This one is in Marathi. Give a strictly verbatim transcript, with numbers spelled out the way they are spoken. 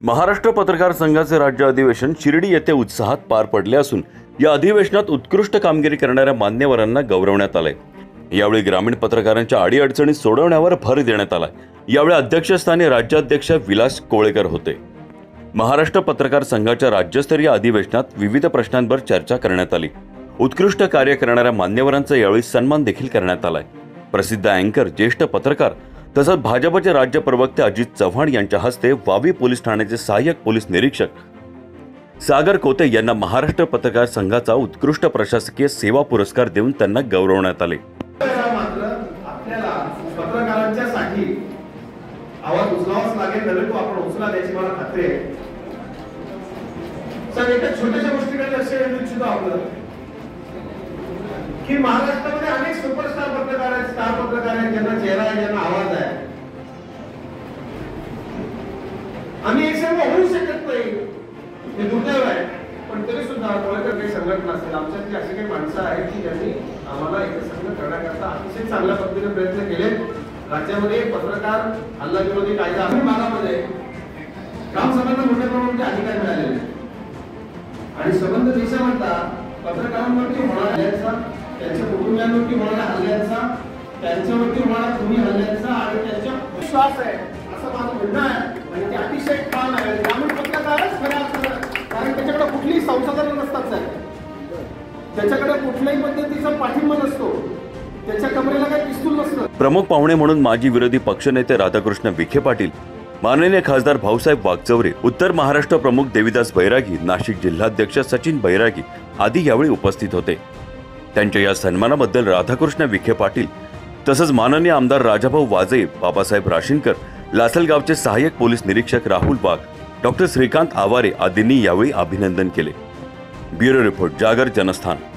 महाराष्ट्र पत्रकार संघाचे राज्य अधिवेशन शिर्डी येथे उत्साहात पार पडले असून या अधिवेशनात उत्कृष्ट कामगिरी करणाऱ्या मान्यवरांना गौरवण्यात आले। यावेळी ग्रामीण पत्रकारांच्या अडीअडचणी सोडवण्यावर भर देण्यात आला। यावेळी अध्यक्षस्थानी राज्याध्यक्ष विलास कोळेकर होते। महाराष्ट्र पत्रकार संघाच्या राज्यस्तरीय अधिवेशनात विविध प्रश्नांवर चर्चा करण्यात आली। उत्कृष्ट कार्य करणाऱ्या मान्यवरांचा यावेळी सन्मान देखील करण्यात आलाय। प्रसिद्ध अँकर, ज्येष्ठ पत्रकार तसंच भाजपचे राज्य प्रवक्ते अजित चव्हाण यांच्या हस्ते वावी पोलीस ठाण्याचे सहाय्यक पोलीस निरीक्षक सागर कोते यांना महाराष्ट्र पत्रकार संघाचा उत्कृष्ट प्रशासकीय सेवा पुरस्कार देऊन त्यांना गौरवण्यात आले। पत्रकारांच्यासाठी आवाज उचलावाच लागेल, नव्हे तो आपण उचला त्याची मला खात्री आहे। सर, एका छोट्याशा गोष्टीकडे लक्ष देऊ इच्छितो आपलं की महाराष्ट्रामध्ये अनेक सुपरस्टार पत्रकार आहेत, स्टार पत्रकार आहेत, ज्यांना चेहरा आहे, ज्यांना आवाज आहे। आम्ही एक सर्व होऊ शकत नाही, हे दुर्दैव आहे, पण तरी सुद्धा कोळेकर काही संघटना असेल, आमच्यातली अशी काही माणसं आहेत की ज्यांनी आम्हाला एकसंघ करण्याकरता अतिशय चांगल्या पद्धतीने प्रयत्न केले। राज्यामध्ये पत्रकार हल्ला विरोधी कायदा भागामध्ये ग्रामसभांना मोठ्या प्रमाणात अधिकार मिळालेले आणि संबंध दिशा म्हणता पत्रकारांवरती होणाऱ्या हल्ल्याचा, त्यांच्या कुटुंबियांवरती होणाऱ्या हल्ल्याचा, त्यांच्यावरती होणाऱ्या तुम्ही हल्ल्याचा आणि त्यांच्या विश्वास आहे असं माझं म्हणणं आहे। आणि ते अतिशय छान आहे। ग्रामीण पत्रकारच खऱ्या अर्थानं, कारण त्याच्याकडे कुठलीही संसाधनं नसतात सर, त्याच्याकडे कुठल्याही पद्धतीचा पाठिंबा नसतो, त्याच्या कमरेला काही पिस्तूल नसतं। प्रमुख पाहुणे म्हणून माजी विरोधी पक्षनेते राधाकृष्ण विखे पाटील, माननीय खासदार भाऊसाहेब वागचौरे, उत्तर महाराष्ट्र प्रमुख देविदास बैरागी, नाशिक जिल्हाध्यक्ष सचिन बैरागी आदी यावेळी उपस्थित होते। त्यांच्या या सन्मानाबद्दल राधाकृष्ण विखे पाटील तसंच माननीय आमदार राजाभाऊ वाजे, बाबासाहेब राशीनकर, लासलगावचे सहाय्यक पोलीस निरीक्षक राहुल वाघ, डॉक्टर श्रीकांत आवारे आदींनी यावेळी अभिनंदन केले। ब्युरो रिपोर्ट, जागर जनस्थान।